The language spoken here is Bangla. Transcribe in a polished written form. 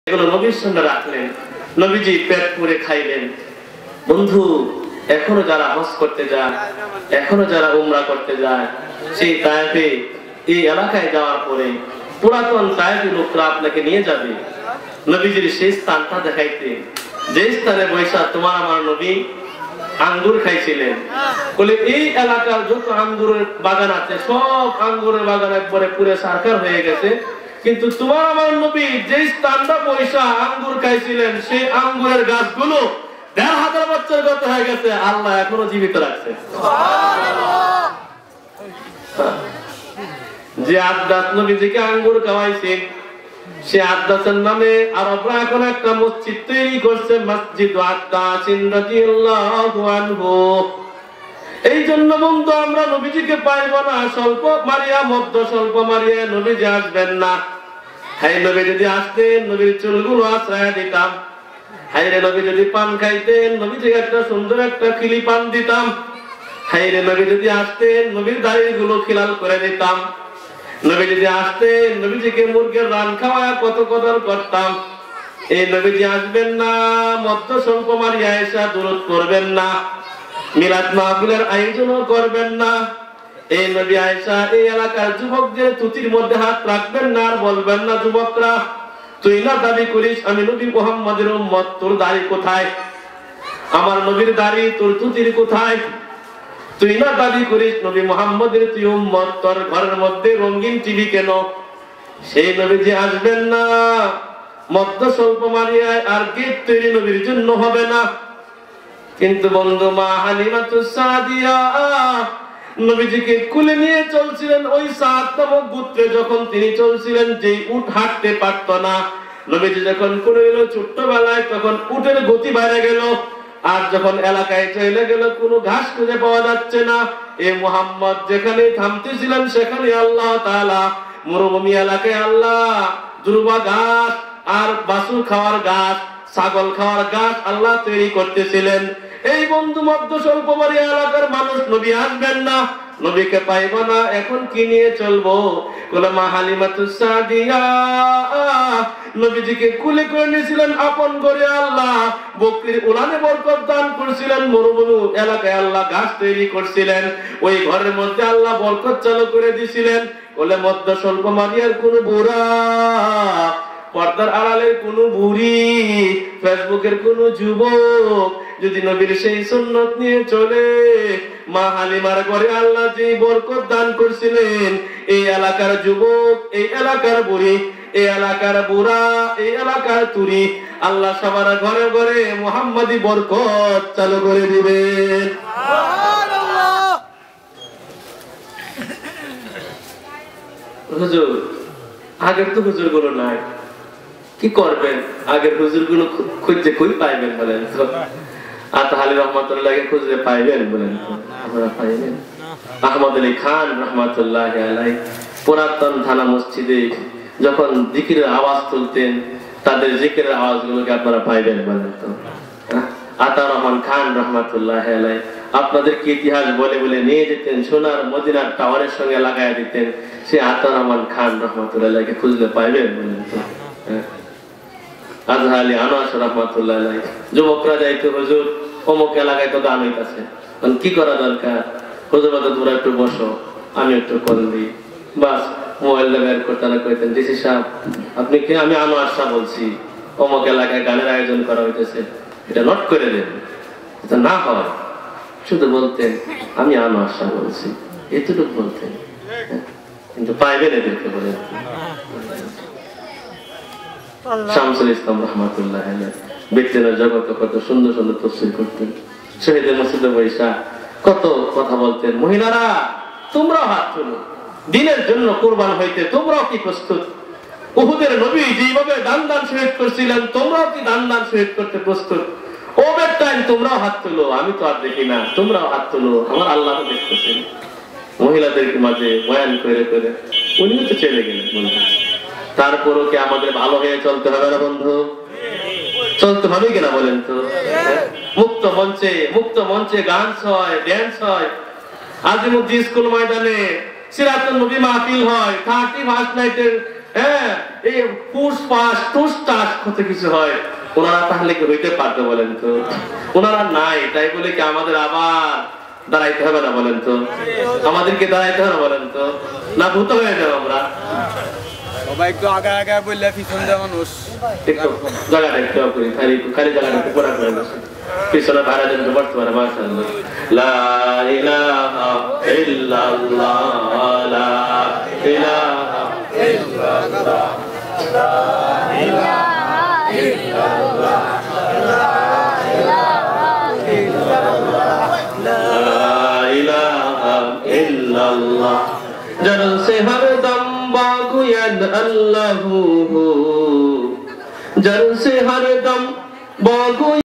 এগুলো নবীর সামনে রাখলেন, নবীজি পেট পুরে খাইলেন। বন্ধু, এখনো যারা হজ করতে যায়, এখনো যারা উমরা করতে যায়, সেই তায়েফে এই এলাকায় যাওয়ার পরে পুরাতন তায়েফি লোকরা আপনাকে নিয়ে যাবে নবীজির সেই স্থানটা দেখাইতে, যে স্থানে বৈশা তোমার আমার নবী আঙ্গুর খাইছিলেন। বলে এই এলাকার যত আঙ্গুরের বাগান আছে সব আঙ্গুরের বাগান একবারে পুরে সারকার হয়ে গেছে, কিন্তু তোমার আমার নবী যে স্থানটা বৈশা আঙ্গুর খাইছিলেন সেই আঙ্গুরের গাছগুলো ১,৫০০ বছর গত হয়ে গেছে, আল্লাহ এখনো জীবিত রাখছে। যে আব্বাস নবীজিকে আঙ্গুর খাওয়াইছে, সে আব্বাসের নামে আরবরা এখন একটা মসজিদ তৈরি করছে, মসজিদ আব্বাস রাদিয়াল্লাহু আনহু। এই জন্য বন্ধু আমরা নবীজিকে পাইব না স্বল্প মারিয়া, মধ্য স্বল্প মারিয়া নবীজি আসবেন না। হাই নবী যদি আসতেন নবীর চুলগুলো আশ্রয় দিতাম। হাই রে নবী যদি পান খাইতেন নবীজিকে একটা সুন্দর একটা খিলি পান দিতাম। হাই রে নবী যদি আসতেন নবীর দাড়িগুলো খিলাল করে দিতাম। নবী যদি আসতেন নবীজিকে মুরগির রান খাওয়ায় কত কদর করতাম। এই নবীজি আসবেন না, মধ্য স্বল্প মারিয়া এসা দূরত করবেন না, মিলাদ মাহফিলের আয়োজনও করবেন না। এই নবী আয়েশা এই এলাকার যুবকদের তুতির মধ্যে হাত রাখবেন না আর বলবেন না, যুবকরা তুই না দাবি করিস আমি নবী মুহাম্মদের উম্মত, তোর দাড়ি কোথায়? আমার নবীর দাড়ি তোর তুতির কোথায়? তুই না দাবি করিস নবী মুহাম্মদের তুই উম্মত, তোর ঘরের মধ্যে রঙিন টিভি কেন? সেই নবীজি আসবেন না, মধ্য স্বল্প মারিয়ায় আর গেট তৈরি নবীর জন্য হবে না। কিন্তু বন্ধু মা হালিমাতুস সাদিয়া নবীজিকে কুলে নিয়ে চলছিলেন ওই সাদ নামক গোত্রে, যখন তিনি চলছিলেন যে উট হাঁটতে পারত না, নবীজি যখন কুলে এলো ছোট্টবেলায় তখন উটের গতি বেড়ে গেল, আর যখন এলাকায় চলে গেল কোনো ঘাস খুঁজে পাওয়া যাচ্ছে না। এই মুহাম্মদ যেখানে থামতেছিলেন সেখানে আল্লাহ তাআলা মরুভূমি এলাকায় আল্লাহ দুর্বা ঘাস আর বাছুর খাওয়ার ঘাস, ছাগল খাওয়ার ঘাস আল্লাহ তৈরি করতেছিলেন। এই বন্ধু মধ্য স্বল্প মারিয়া এলাকার মানুষ নবী আসবেন না, নবীকে পাইব না, এখন কি নিয়ে চলবো? বলে মা হালিমাতুস সাদিয়া নবীজিকে কুলে করে নিয়েছিলেন আপন করে, আল্লাহ বকরির উলানে বরকত দান করেছিলেন, মরুভূমি এলাকায় আল্লাহ ঘাস তৈরি করছিলেন, ওই ঘরের মধ্যে আল্লাহ বরকত চালু করে দিয়েছিলেন। বলে মধ্য স্বল্প মারিয়ার কোন বুড়া, পর্দার আড়ালের কোন বুড়ি, ফেসবুকের কোন যুবক যদি নবীর সেই সুন্নত নিয়ে চলে, মা হালিমার ঘরে আল্লাহ যে বরকত দান করছিলেন, এই এলাকার যুবক, এই এলাকার বুড়ি, এই এলাকার বুড়া, এই এলাকার তুরি আল্লাহ সবার ঘরে ঘরে মুহাম্মাদি বরকত চালু করে দিবেন। হুজুর আগের তো হুজুর গুলো নাই, কি করবেন? আগের হুজুর গুলো খুঁজে কই পাইবেন বলেন তো? আতহালি রহমাতুল্লাহকে খুঁজে পাইবেন বলেন তো? আমরা পাইবেন? আহমদ আলী খান রহমাতুল্লাহি আলাইহি পুরাতন থানা মসজিদে যখন জিকিরের আওয়াজ তুলতেন, তাদের জিকিরের আওয়াজগুলোকে আপনারা পাইবেন বলেন তো? আতা রহমান খান রহমাতুল্লাহি আলাইহি আপনাদেরকে ইতিহাস বলে বলে নিয়ে যেতেন, সোনার মদিনার টাওয়ারের সঙ্গে লাগাই দিতেন। সে আতা রহমান খান রহমাতুল্লাহকে খুঁজলে পাইবেন বলেন তো? আজহালি আনোয়ার রহমাতুল্লাহ আলাইহি যুবকরা যাইতো, হুজুর অমুক এলাকায় তো গান হইতাছে, কি করা দরকার? হুজুর তোমরা একটু বসো, আমি একটু কল দিই, বাস মোবাইলটা বের করে তারা কইতেন, ডিসি সাহেব আপনি কে? আমি আনোয়ার শাহ বলছি, অমুক এলাকায় গানের আয়োজন করা হইতেছে, এটা নোট করে দেন। এটা না হয় শুধু বলতেন আমি আনোয়ার শাহ বলছি, এতটুকু বলতেন, কিন্তু পাইবেন এদেরকে বলেন। শামসুল ইসলাম রহমাতুল্লাহ আলাইহি বিজ্ঞানের জগতে কত সুন্দর সুন্দর তাফসীর করতেন, শহীদের মসজিদে বৈশা কত কথা বলতেন। মহিলারা তোমরাও হাত তুলো, দিনের জন্য কুরবান হইতে তোমরাও কি প্রস্তুত? উহুদের নবী যেভাবে দান দান শহীদ করছিলেন, তোমরাও কি দান দান শহীদ করতে প্রস্তুত? ওভার টাইম তোমরাও হাত তুলো, আমি তো আর দেখি না, তোমরাও হাত তুলো, আমার আল্লাহ তো দেখতেছেন। মহিলাদের মাঝে বয়ান করে করে উনিও তো চলে গেলেন বন্ধু। তারপরও কি আমাদের ভালো হয়ে চলতে হবে না বন্ধু? চলতে হবে কিনা বলেন তো? মুক্ত মঞ্চে গান হয়, ড্যান্স হয়, আজিমুদ্দিন স্কুল ময়দানে সিরাতুন নবী মাহফিল হয়, 30 ফার্স্ট নাইটের হ্যাঁ এই পুষ্পাস টুসটাস কত কিছু হয়, ওনারা তাহলে কি হইতে পারতো বলেন তো? ওনারা নাই, তাই বলে কি আমাদের আবার দাঁড়াইতে হবে না বলেন তো? আমাদেরকে দাঁড়াইতে হবে বলেন তো? না ভূত হয়ে যাবো আমরা? সবাই একটু আগা আগা বললে পিছন দিয়ে মানুষ একটু জায়গাটা একটু করি, খালি জায়গাটা একটু পুরা করে বসে পিছনে ভাড়া দেন তো বর্তমানে মাশাআল্লাহ। লা ইলাহা ইল্লাল্লাহ, লা ইলাহা ইল্লাল্লাহ, লা ইলাহা ইল্লাল্লাহ, লা ইলাহা ইল্লাল্লাহ। जल से हर दम बागुयद अल्लाह, जल से हर दम बागु